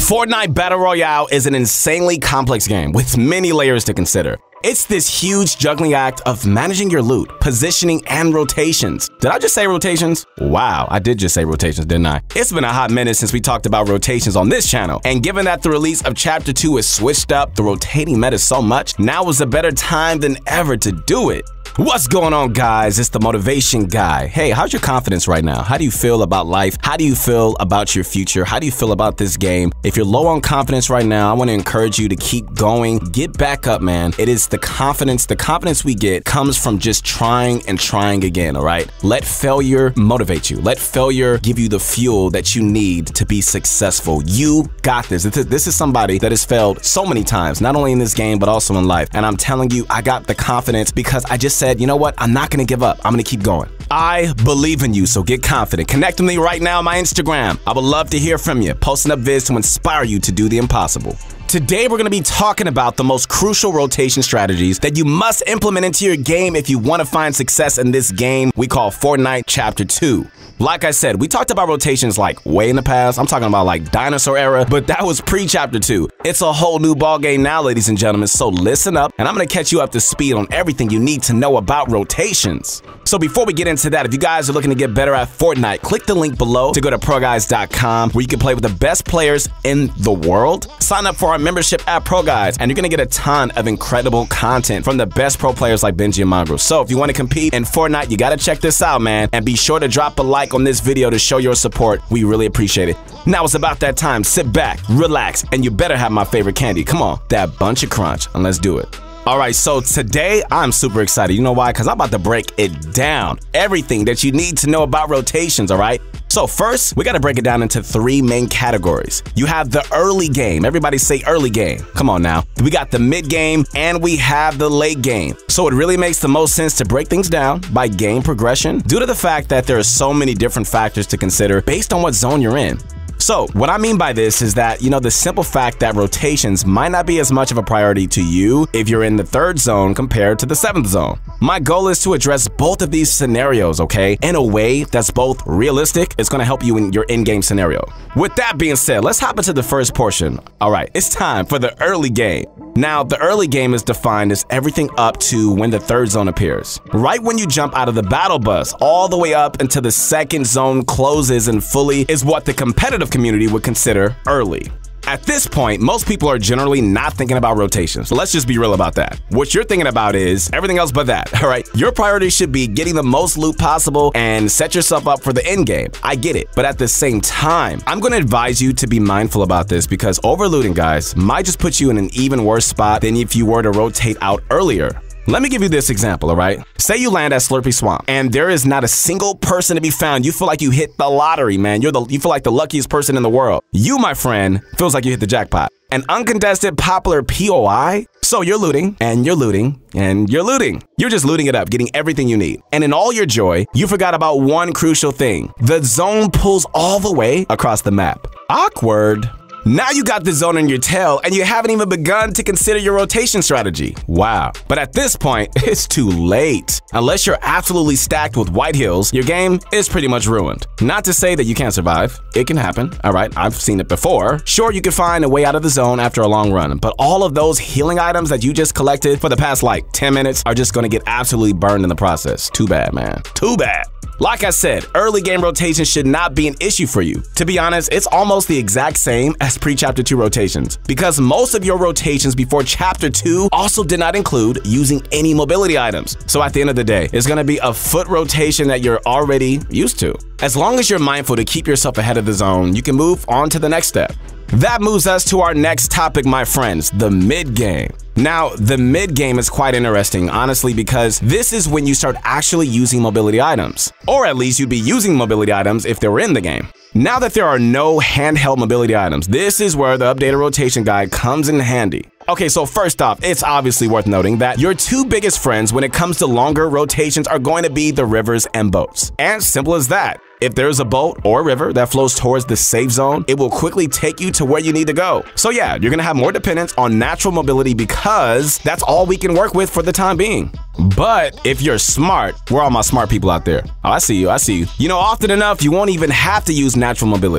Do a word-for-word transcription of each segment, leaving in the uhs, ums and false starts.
Fortnite Battle Royale is an insanely complex game with many layers to consider. It's this huge juggling act of managing your loot, positioning, and rotations. Did I just say rotations? Wow, I did just say rotations, didn't I? It's been a hot minute since we talked about rotations on this channel, and given that the release of Chapter two has switched up the rotating meta so much, now is a better time than ever to do it. What's going on, guys? It's the Motivation Guy. Hey, how's your confidence right now? How do you feel about life? How do you feel about your future? How do you feel about this game? If you're low on confidence right now, I want to encourage you to keep going. Get back up, man. It is the confidence. The confidence we get comes from just trying and trying again, all right? Let failure motivate you. Let failure give you the fuel that you need to be successful. You got this. This is somebody that has failed so many times, not only in this game, but also in life. And I'm telling you, I got the confidence because I just said, you know what? I'm not going to give up. I'm going to keep going. I believe in you, so get confident. Connect with me right now on my Instagram. I would love to hear from you, posting up vids to inspire you to do the impossible. Today, we're going to be talking about the most crucial rotation strategies that you must implement into your game if you want to find success in this game we call Fortnite Chapter two. Like I said, we talked about rotations like way in the past. I'm talking about like dinosaur era, but that was pre-Chapter two. It's a whole new ball game now, ladies and gentlemen, so listen up, and I'm going to catch you up to speed on everything you need to know about rotations. So before we get into that, if you guys are looking to get better at Fortnite, click the link below to go to pro guys dot com, where you can play with the best players in the world. Sign up for our membership at ProGuides, and you're going to get a ton of incredible content from the best pro players like Benji and Mongrel. So if you want to compete in Fortnite, you got to check this out, man, and be sure to drop a like on this video to show your support. We really appreciate it. Now it's about that time. Sit back, relax, and you better have my favorite candy. Come on, that bunch of crunch, and let's do it. All right, so today I'm super excited. You know why? Because I'm about to break it down. Everything that you need to know about rotations, all right? So first, we got to break it down into three main categories. You have the early game. Everybody say early game. Come on now. We got the mid game and we have the late game. So it really makes the most sense to break things down by game progression due to the fact that there are so many different factors to consider based on what zone you're in. So what I mean by this is that, you know, the simple fact that rotations might not be as much of a priority to you if you're in the third zone compared to the seventh zone. My goal is to address both of these scenarios, okay, in a way that's both realistic. It's going to help you in your in-game scenario. With that being said, let's hop into the first portion. All right, it's time for the early game. Now, the early game is defined as everything up to when the third zone appears. Right when you jump out of the battle bus, all the way up until the second zone closes and fully is what the competitive community would consider early. At this point, most people are generally not thinking about rotations. So let's just be real about that. What you're thinking about is everything else but that, all right? Your priority should be getting the most loot possible and set yourself up for the end game. I get it. But at the same time, I'm going to advise you to be mindful about this because overlooting, guys, might just put you in an even worse spot than if you were to rotate out earlier. Let me give you this example, all right? Say you land at Slurpy Swamp and there is not a single person to be found. You feel like you hit the lottery, man. You're the, you feel like the luckiest person in the world. You, my friend, feels like you hit the jackpot. An uncontested popular P O I? So you're looting, and you're looting, and you're looting. You're just looting it up, getting everything you need. And in all your joy, you forgot about one crucial thing. The zone pulls all the way across the map. Awkward. Now you got the zone in your tail and you haven't even begun to consider your rotation strategy. Wow. But at this point, it's too late. Unless you're absolutely stacked with white hills, your game is pretty much ruined. Not to say that you can't survive. It can happen. All right, I've seen it before. Sure, you can find a way out of the zone after a long run, but all of those healing items that you just collected for the past like ten minutes are just gonna get absolutely burned in the process. Too bad, man. Too bad. Like I said, early game rotation should not be an issue for you. To be honest, it's almost the exact same as pre-Chapter two rotations because most of your rotations before Chapter two also did not include using any mobility items. So at the end of the day, it's gonna be a foot rotation that you're already used to. As long as you're mindful to keep yourself ahead of the zone, you can move on to the next step. That moves us to our next topic, my friends, the mid game. Now, the mid game is quite interesting, honestly, because this is when you start actually using mobility items. Or at least you'd be using mobility items if they were in the game. Now that there are no handheld mobility items, this is where the updated rotation guide comes in handy. Okay, so first off, it's obviously worth noting that your two biggest friends when it comes to longer rotations are going to be the rivers and boats. And simple as that. If there's a boat or a river that flows towards the safe zone, it will quickly take you to where you need to go. So yeah, you're gonna have more dependence on natural mobility because that's all we can work with for the time being. But if you're smart, where are all my smart people out there? Oh, I see you, I see you. You know, often enough, you won't even have to use natural mobility.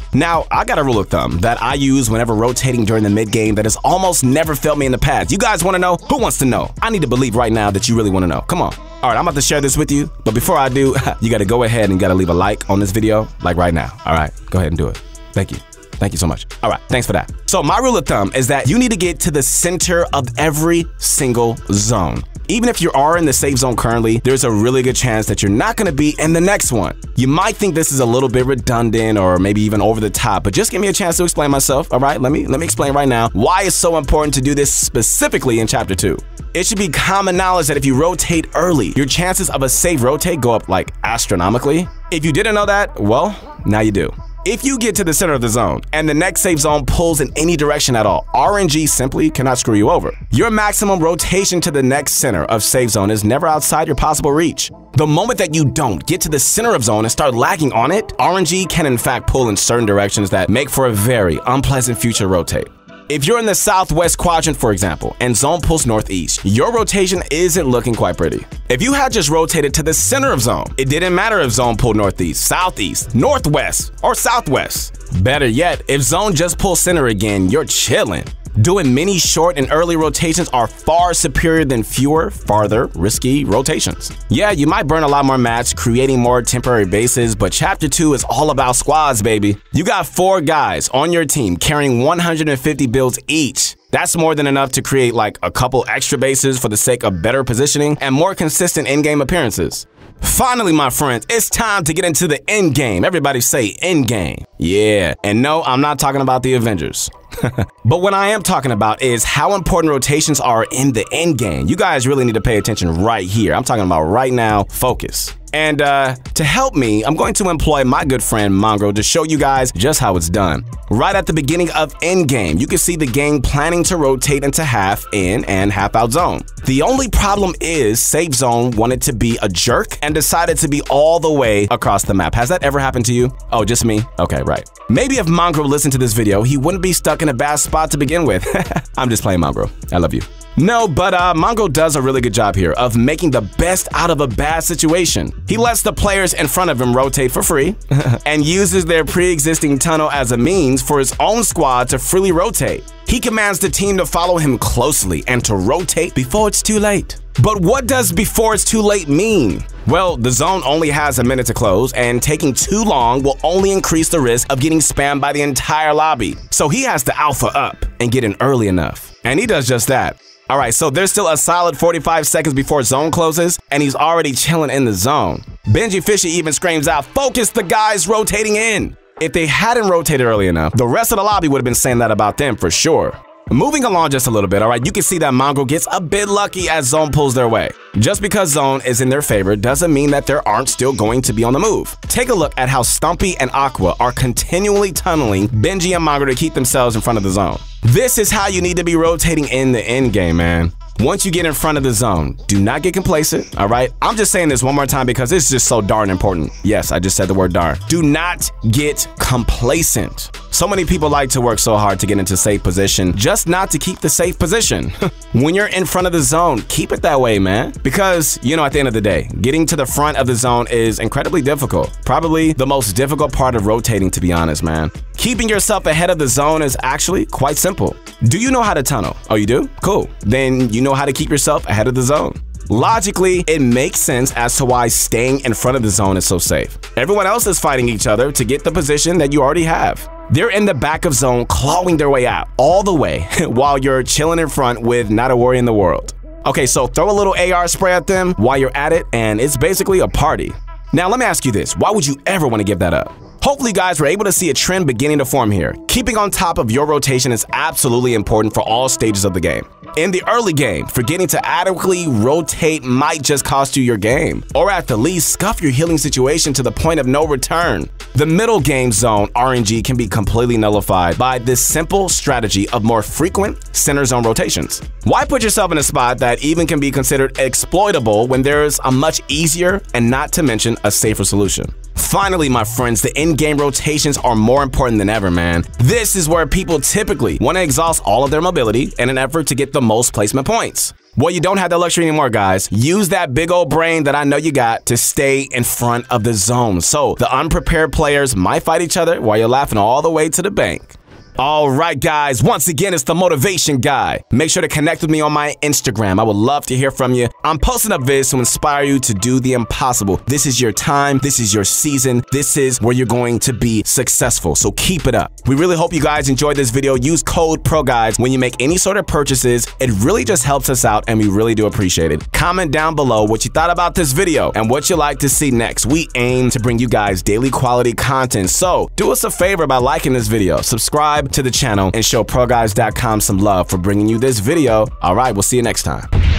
Now, I got a rule of thumb that I use whenever rotating during the mid-game that has almost never failed me in the past. You guys want to know? Who wants to know? I need to believe right now that you really want to know. Come on. All right, I'm about to share this with you, but before I do, you got to go ahead and got to leave a like on this video, like right now. All right, go ahead and do it. Thank you. Thank you so much. All right, thanks for that. So my rule of thumb is that you need to get to the center of every single zone. Even if you are in the safe zone currently, there's a really good chance that you're not going to be in the next one. You might think this is a little bit redundant or maybe even over the top, but just give me a chance to explain myself. All right, let me let me explain right now why it's so important to do this specifically in chapter two. It should be common knowledge that if you rotate early, your chances of a safe rotate go up like astronomically. If you didn't know that, well, now you do. If you get to the center of the zone and the next safe zone pulls in any direction at all, R N G simply cannot screw you over. Your maximum rotation to the next center of safe zone is never outside your possible reach. The moment that you don't get to the center of zone and start lagging on it, R N G can in fact pull in certain directions that make for a very unpleasant future rotate. If you're in the southwest quadrant, for example, and zone pulls northeast, your rotation isn't looking quite pretty. If you had just rotated to the center of zone, it didn't matter if zone pulled northeast, southeast, northwest, or southwest. Better yet, if zone just pulls center again, you're chilling. Doing many short and early rotations are far superior than fewer, farther, risky rotations. Yeah, you might burn a lot more mats, creating more temporary bases, but chapter two is all about squads, baby. You got four guys on your team carrying one hundred fifty builds each. That's more than enough to create like a couple extra bases for the sake of better positioning and more consistent in-game appearances. Finally, my friends, it's time to get into the end game. Everybody say end game. Yeah, and no, I'm not talking about the Avengers. But what I am talking about is how important rotations are in the end game. You guys really need to pay attention right here. I'm talking about right now, focus. And uh, to help me, I'm going to employ my good friend Mongrel to show you guys just how it's done. Right at the beginning of endgame, you can see the gang planning to rotate into half in and half out zone. The only problem is safe zone wanted to be a jerk and decided to be all the way across the map. Has that ever happened to you? Oh, just me? Okay, right. Maybe if Mongrel listened to this video, he wouldn't be stuck in a bad spot to begin with. I'm just playing Mongrel. I love you. No, but uh, Mongrel does a really good job here of making the best out of a bad situation. He lets the players in front of him rotate for free and uses their pre-existing tunnel as a means for his own squad to freely rotate. He commands the team to follow him closely and to rotate before it's too late. But what does before it's too late mean? Well, the zone only has a minute to close, and taking too long will only increase the risk of getting spammed by the entire lobby. So he has to alpha up and get in early enough. And he does just that. All right, so there's still a solid forty-five seconds before zone closes, and he's already chilling in the zone. Benji Fisher even screams out, "Focus the guys rotating in." If they hadn't rotated early enough, the rest of the lobby would have been saying that about them for sure. Moving along just a little bit, all right, you can see that Mongrel gets a bit lucky as zone pulls their way. Just because zone is in their favor doesn't mean that they aren't still going to be on the move. Take a look at how Stumpy and Aqua are continually tunneling Benji and Mongrel to keep themselves in front of the zone. This is how you need to be rotating in the end game, man. Once you get in front of the zone, do not get complacent, all right? I'm just saying this one more time because it's just so darn important. Yes, I just said the word darn. Do not get complacent. So many people like to work so hard to get into safe position, just not to keep the safe position. When you're in front of the zone, keep it that way, man. Because, you know, at the end of the day, getting to the front of the zone is incredibly difficult. Probably the most difficult part of rotating, to be honest, man. Keeping yourself ahead of the zone is actually quite simple. Do you know how to tunnel? Oh, you do? Cool. Then you know how to keep yourself ahead of the zone. Logically, it makes sense as to why staying in front of the zone is so safe. Everyone else is fighting each other to get the position that you already have. They're in the back of zone, clawing their way out all the way while you're chilling in front with not a worry in the world. Okay, so throw a little A R spray at them while you're at it, and it's basically a party. Now, let me ask you this. Why would you ever want to give that up? Hopefully, guys, we're able to see a trend beginning to form here. Keeping on top of your rotation is absolutely important for all stages of the game. In the early game, forgetting to adequately rotate might just cost you your game, or at the least, scuff your healing situation to the point of no return. The middle game zone R N G can be completely nullified by this simple strategy of more frequent center zone rotations. Why put yourself in a spot that even can be considered exploitable when there's a much easier and not to mention a safer solution? Finally, my friends, the in-game rotations are more important than ever, man. This is where people typically want to exhaust all of their mobility in an effort to get the most placement points. Well, you don't have that luxury anymore, guys. Use that big old brain that I know you got to stay in front of the zone. So the unprepared players might fight each other while you're laughing all the way to the bank. All right, guys, once again, it's the Motivation Guy. Make sure to connect with me on my Instagram. I would love to hear from you. I'm posting up vids to inspire you to do the impossible. This is your time. This is your season. This is where you're going to be successful. So keep it up. We really hope you guys enjoyed this video. Use code PROGUYS when you make any sort of purchases. It really just helps us out, and we really do appreciate it. Comment down below what you thought about this video and what you'd like to see next. We aim to bring you guys daily quality content. So do us a favor by liking this video, subscribe to the channel, and show ProGuys dot com some love for bringing you this video. All right, we'll see you next time.